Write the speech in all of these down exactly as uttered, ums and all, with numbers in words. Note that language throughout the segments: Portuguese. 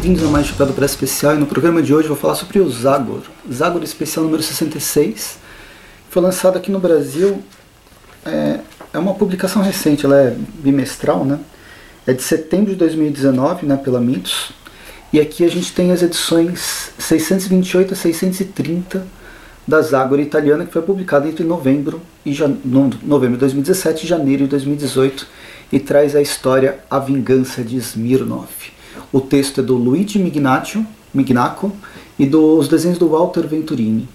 bem-vindos a mais um Chapéu do Brasil Especial, e no programa de hoje eu vou falar sobre o Zagor. Zagor Especial número sessenta e seis, foi lançado aqui no Brasil, é, é uma publicação recente, ela é bimestral, né? É de setembro de dois mil e dezenove, né, pela Mitos, e aqui a gente tem as edições seiscentos e vinte e oito a seiscentos e trinta da Zagor italiana, que foi publicada entre novembro, e jan... novembro de dois mil e dezessete e janeiro de dois mil e dezoito, e traz a história A Vingança de Smirnov. O texto é do Luigi Mignaccio, Mignacco e dos desenhos do Walter Venturini.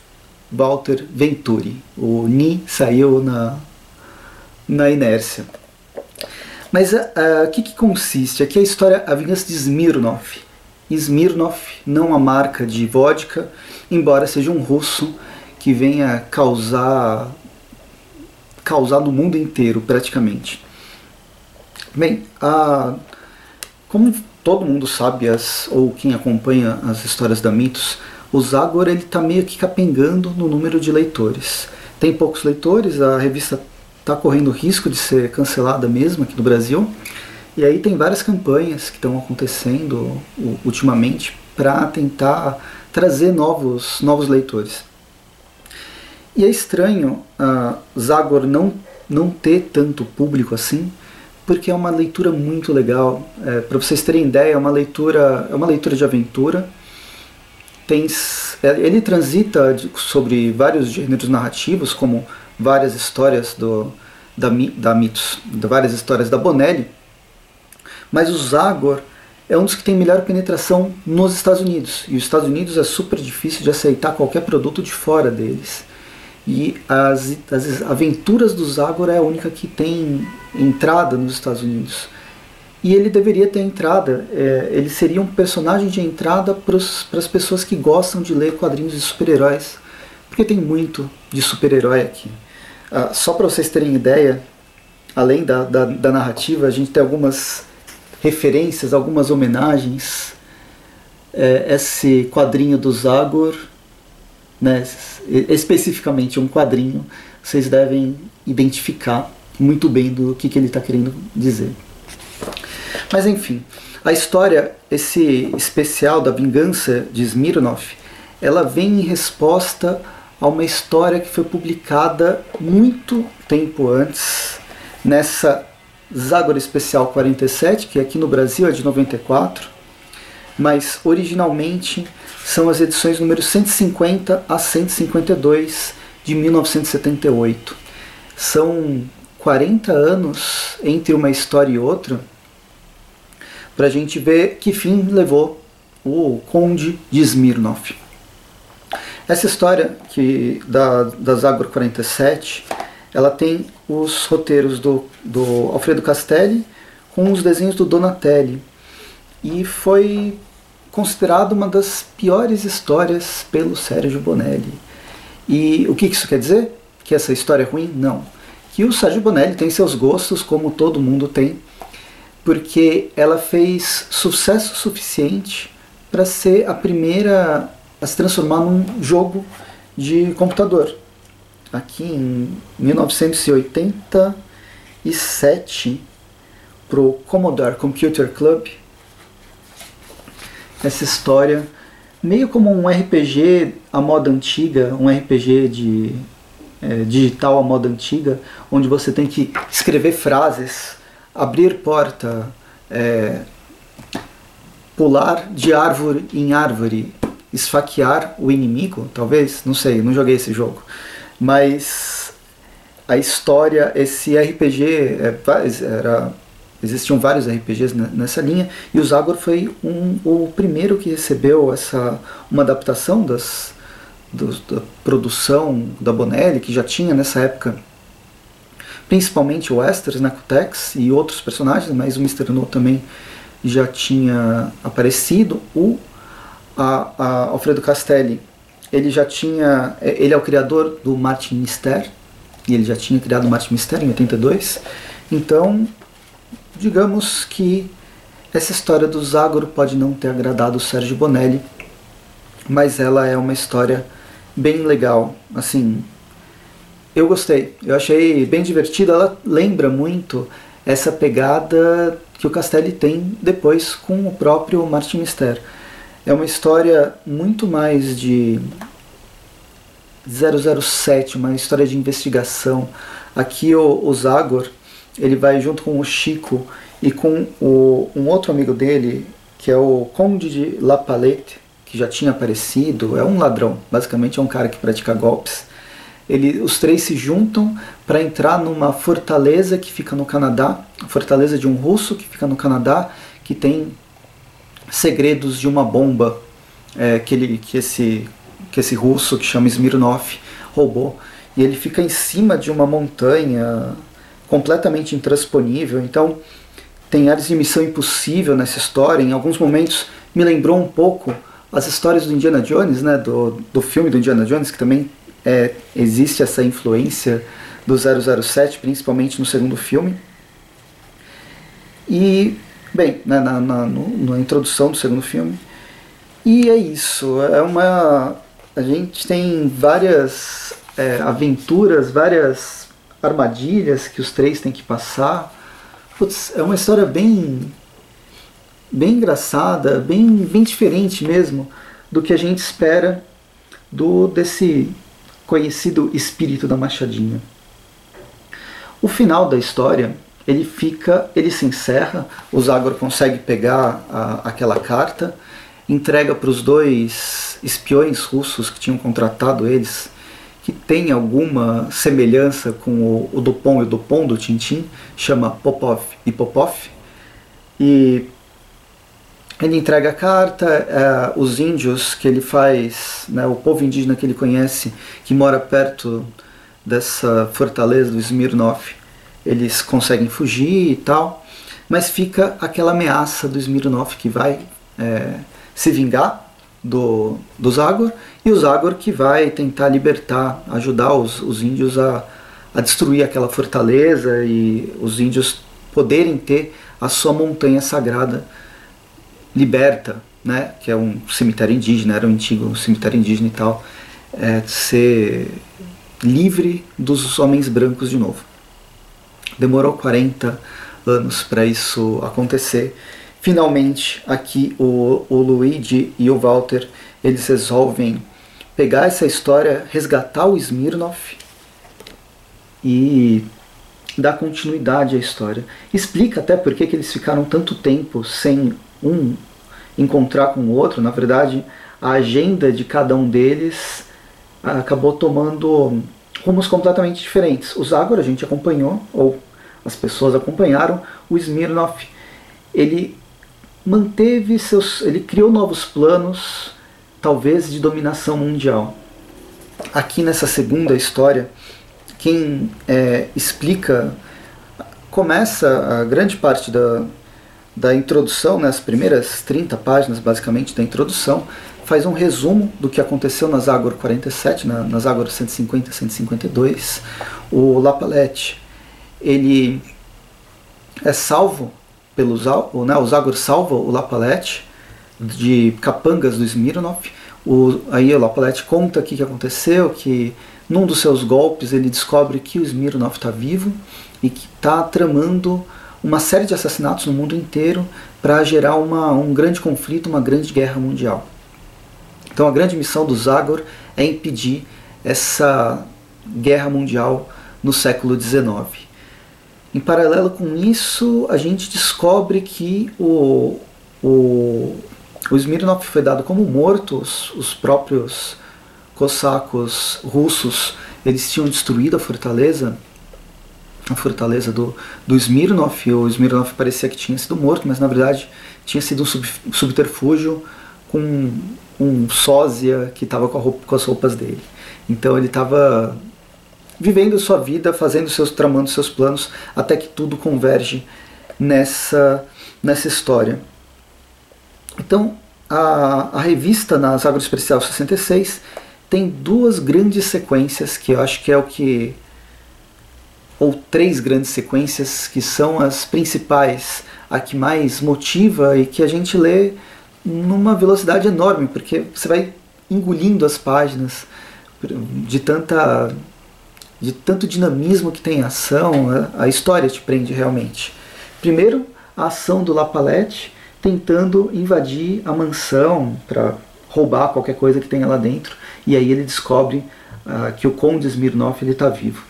Walter Venturi. O Ni saiu na, na inércia. Mas o uh, uh, que, que consiste? Aqui é a história A Vingança de Smirnov. Smirnov, não a marca de vodka, embora seja um russo que venha causar, causar no mundo inteiro, praticamente. Bem, a, como todo mundo sabe, as, ou quem acompanha as histórias da Mitos, o Zagor está meio que capengando no número de leitores. Tem poucos leitores, a revista está correndo risco de ser cancelada mesmo aqui no Brasil, e aí tem várias campanhas que estão acontecendo ultimamente para tentar trazer novos, novos leitores. E é estranho a uh, Zagor não, não ter tanto público assim, porque é uma leitura muito legal. É, para vocês terem ideia, é uma leitura, é uma leitura de aventura. Tem, ele transita de, sobre vários gêneros narrativos, como várias histórias do, da, da Mitos, de várias histórias da Bonelli, mas o Zagor é um dos que tem melhor penetração nos Estados Unidos, e os Estados Unidos é super difícil de aceitar qualquer produto de fora deles. E as, as aventuras do Zagor é a única que tem entrada nos Estados Unidos. E ele deveria ter entrada, é, ele seria um personagem de entrada para as pessoas que gostam de ler quadrinhos de super-heróis, porque tem muito de super-herói aqui. Ah, só para vocês terem ideia, além da, da, da narrativa, a gente tem algumas referências, algumas homenagens. É, esse quadrinho do Zagor, né, especificamente um quadrinho, vocês devem identificar muito bem do que, que ele está querendo dizer. Mas enfim, a história, esse especial da Vingança de Smirnov, ela vem em resposta a uma história que foi publicada muito tempo antes, nessa Zagor Especial quarenta e sete, que aqui no Brasil é de noventa e quatro, mas originalmente são as edições número cento e cinquenta a cento e cinquenta e dois de mil novecentos e setenta e oito. São quarenta anos entre uma história e outra, para a gente ver que fim levou o Conde de Smirnov. Essa história que, da, da Zagor quarenta e sete, ela tem os roteiros do, do Alfredo Castelli com os desenhos do Donatelli, e foi considerado uma das piores histórias pelo Sérgio Bonelli. E o que isso quer dizer? Que essa história é ruim? Não. Que o Sérgio Bonelli tem seus gostos, como todo mundo tem, porque ela fez sucesso suficiente para ser a primeira a se transformar num jogo de computador. Aqui em mil novecentos e oitenta e sete, para o Commodore Computer Club, essa história, meio como um R P G à moda antiga, um R P G de, é, digital à moda antiga, onde você tem que escrever frases, abrir porta, é, pular de árvore em árvore, esfaquear o inimigo, talvez, não sei, não joguei esse jogo. Mas a história, esse R P G, é, era, existiam vários R P Gs nessa linha, e o Zagor foi um, o primeiro que recebeu essa, uma adaptação das, dos, da produção da Bonelli, que já tinha nessa época principalmente o Westerns, né, Tex e outros personagens, mas o mister No também já tinha aparecido. O a, a Alfredo Castelli, ele já tinha, ele é o criador do Martin Mister, e ele já tinha criado o Martin Mister em oitenta e dois, então digamos que essa história do Zagor pode não ter agradado o Sérgio Bonelli, mas ela é uma história bem legal, assim, eu gostei, eu achei bem divertida. Ela lembra muito essa pegada que o Castelli tem depois com o próprio Martin Mister. É uma história muito mais de zero zero sete, uma história de investigação. Aqui o, o Zagor, ele vai junto com o Chico e com o, um outro amigo dele, que é o Conde de La Palette, que já tinha aparecido, é um ladrão, basicamente é um cara que pratica golpes. Ele, os três se juntam para entrar numa fortaleza que fica no Canadá, a fortaleza de um russo que fica no Canadá, que tem segredos de uma bomba é, que, ele, que, esse, que esse russo, que chama Smirnov, roubou. E ele fica em cima de uma montanha completamente intransponível, então tem áreas de missão impossível nessa história. Em alguns momentos me lembrou um pouco as histórias do Indiana Jones, né, do, do filme do Indiana Jones, que também é, existe essa influência do zero zero sete, principalmente no segundo filme. E, bem, né, na, na, no, na introdução do segundo filme. E é isso, é uma... a gente tem várias é, aventuras, várias armadilhas que os três têm que passar. Putz, é uma história bem, bem engraçada, bem, bem diferente mesmo do que a gente espera do, desse conhecido espírito da Machadinha. O final da história, ele fica, ele se encerra, o Zagor consegue pegar a, aquela carta, entrega para os dois espiões russos que tinham contratado eles, que tem alguma semelhança com o, o Dupont e o Dupont do Tintin, chama Popov e Popov, e ele entrega a carta, é, os índios que ele faz, né, o povo indígena que ele conhece, que mora perto dessa fortaleza do Smirnov, eles conseguem fugir e tal, mas fica aquela ameaça do Smirnov que vai é, se vingar do, do Zagor, e o Zagor que vai tentar libertar, ajudar os, os índios a, a destruir aquela fortaleza e os índios poderem ter a sua montanha sagrada liberta, né, que é um cemitério indígena, era um antigo cemitério indígena e tal, é, ser livre dos homens brancos de novo. Demorou quarenta anos para isso acontecer. Finalmente, aqui o, o Luigi e o Walter, eles resolvem pegar essa história, resgatar o Smirnov e dar continuidade à história. Explica até por que eles ficaram tanto tempo sem um encontrar com o outro. Na verdade, a agenda de cada um deles acabou tomando rumos completamente diferentes. O Zagor a gente acompanhou, ou as pessoas acompanharam. O Smirnov, ele manteve seus, ele criou novos planos, talvez de dominação mundial. Aqui nessa segunda história, quem é, explica, começa a grande parte da, da introdução, né, as primeiras trinta páginas basicamente da introdução, faz um resumo do que aconteceu na Zagor quarenta e sete, na, na Zagor cento e cinquenta e cento e cinquenta e dois. O La Palette, ele é salvo pelo o, né, o Zagor salva o La Palette de capangas do Smirnov. O, aí o La Palette conta o que, que aconteceu, que num dos seus golpes ele descobre que o Smirnov está vivo e que está tramando uma série de assassinatos no mundo inteiro para gerar uma, um grande conflito, uma grande guerra mundial. Então a grande missão do Zagor é impedir essa guerra mundial no século dezenove. Em paralelo com isso, a gente descobre que o, o, o Smirnov foi dado como morto. Os, os próprios cossacos russos, eles tinham destruído a fortaleza, a fortaleza do, do Smirnov. O Smirnov parecia que tinha sido morto, mas na verdade tinha sido um sub, subterfúgio com um sósia que estava com, com as roupas dele. Então ele estava vivendo sua vida, fazendo seus, tramando seus planos, até que tudo converge nessa, nessa história. Então, a, a revista na Zagor Especial sessenta e seis tem duas grandes sequências, que eu acho que é o que... ou três grandes sequências, que são as principais, a que mais motiva e que a gente lê numa velocidade enorme, porque você vai engolindo as páginas de tanta... de tanto dinamismo que tem a ação, a história te prende realmente. Primeiro, a ação do La Palette tentando invadir a mansão para roubar qualquer coisa que tenha lá dentro, e aí ele descobre uh, que o Conde Smirnov está vivo.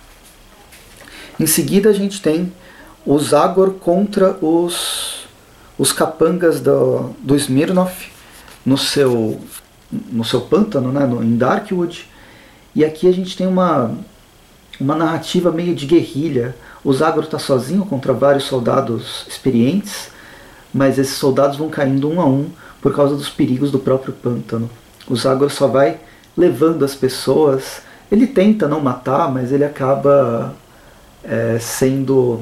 Em seguida a gente tem o Zagor contra os, os capangas do, do Smirnov no seu, no seu pântano, né, no, em Darkwood. E aqui a gente tem uma, uma narrativa meio de guerrilha. O Zagor está sozinho contra vários soldados experientes, mas esses soldados vão caindo um a um por causa dos perigos do próprio pântano. O Zagor só vai levando as pessoas. Ele tenta não matar, mas ele acaba é, sendo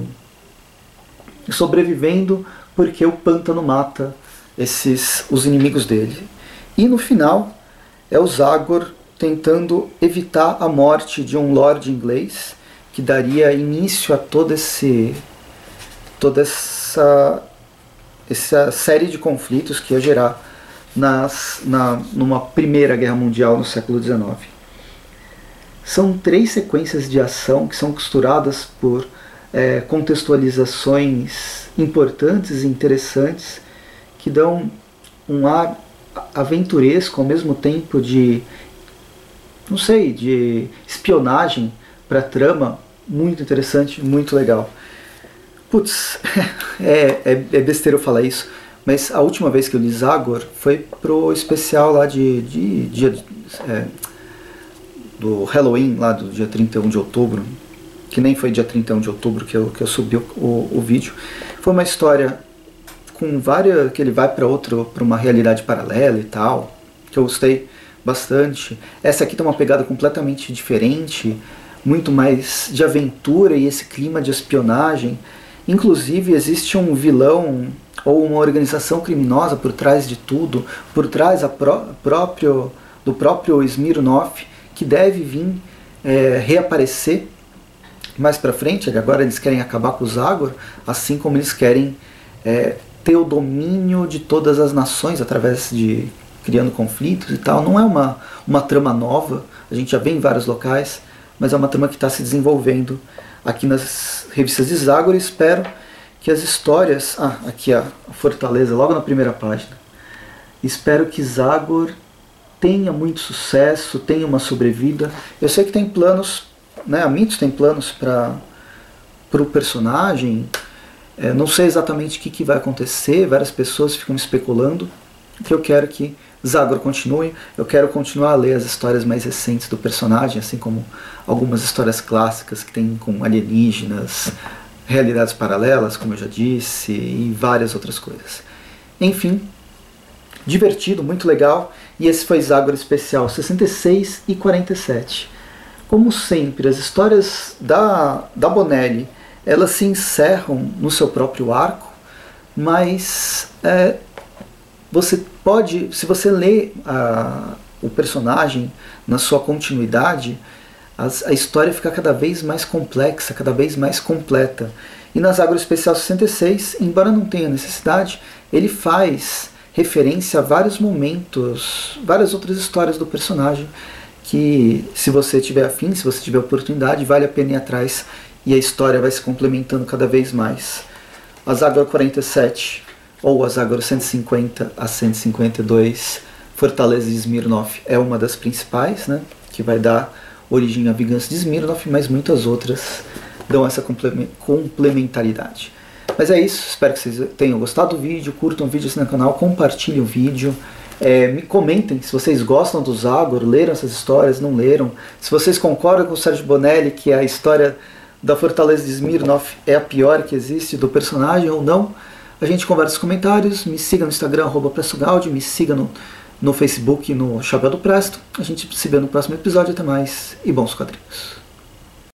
sobrevivendo porque o pântano mata esses os inimigos dele. E no final é o Zagor tentando evitar a morte de um lord inglês que daria início a todo esse toda essa essa série de conflitos que ia gerar nas, na, numa primeira guerra mundial no século dezenove. São três sequências de ação que são costuradas por é, contextualizações importantes e interessantes que dão um ar aventuresco ao mesmo tempo de, não sei, de espionagem para a trama, muito interessante, muito legal. Putz, é, é, é besteira eu falar isso, mas a última vez que eu li Zagor foi pro especial lá de, de, de, de é, do Halloween, lá do dia trinta e um de outubro, que nem foi dia trinta e um de outubro que eu, que eu subi o, o, o vídeo. Foi uma história com várias, que ele vai para outro, para uma realidade paralela e tal, que eu gostei bastante. Essa aqui tem uma pegada completamente diferente, muito mais de aventura e esse clima de espionagem. Inclusive existe um vilão ou uma organização criminosa por trás de tudo, por trás a pró próprio, do próprio Smirnov, que deve vir é, reaparecer mais pra frente. Agora eles querem acabar com o Zagor, assim como eles querem é, ter o domínio de todas as nações através de criando conflitos e tal. Não é uma, uma trama nova, a gente já vê em vários locais, mas é uma trama que está se desenvolvendo aqui nas revistas de Zagor. E espero que as histórias... Ah, aqui a fortaleza, logo na primeira página. Espero que Zagor tenha muito sucesso, tenha uma sobrevida. Eu sei que tem planos, né, a Mitos tem planos para o personagem. É, não sei exatamente o que, que vai acontecer, várias pessoas ficam especulando. Que eu quero que Zagor continue, eu quero continuar a ler as histórias mais recentes do personagem, assim como algumas histórias clássicas que tem com alienígenas, realidades paralelas, como eu já disse, e várias outras coisas. Enfim, divertido, muito legal, e esse foi Zagor Especial sessenta e seis e quarenta e sete. Como sempre, as histórias da, da Bonelli, elas se encerram no seu próprio arco, mas é, você pode, se você lê a, o personagem na sua continuidade, a, a história fica cada vez mais complexa, cada vez mais completa. E na Zagor Especial sessenta e seis, embora não tenha necessidade, ele faz referência a vários momentos, várias outras histórias do personagem, que se você tiver afim, se você tiver oportunidade, vale a pena ir atrás, e a história vai se complementando cada vez mais. A Zagor quarenta e sete, ou a Zagor cento e cinquenta a cento e cinquenta e dois, Fortaleza de Smirnov, é uma das principais, né, que vai dar origem à vingança de Smirnov, mas muitas outras dão essa complementaridade. Mas é isso, espero que vocês tenham gostado do vídeo, curtam o vídeo aqui no canal, compartilhem o vídeo, é, me comentem se vocês gostam do Zagor, leram essas histórias, não leram, se vocês concordam com o Sérgio Bonelli que a história da Fortaleza de Smirnov é a pior que existe do personagem ou não. A gente conversa nos comentários, me siga no Instagram, arroba PrestoGaudi, me siga no, no Facebook, no Chapéu do Presto. A gente se vê no próximo episódio, até mais e bons quadrinhos.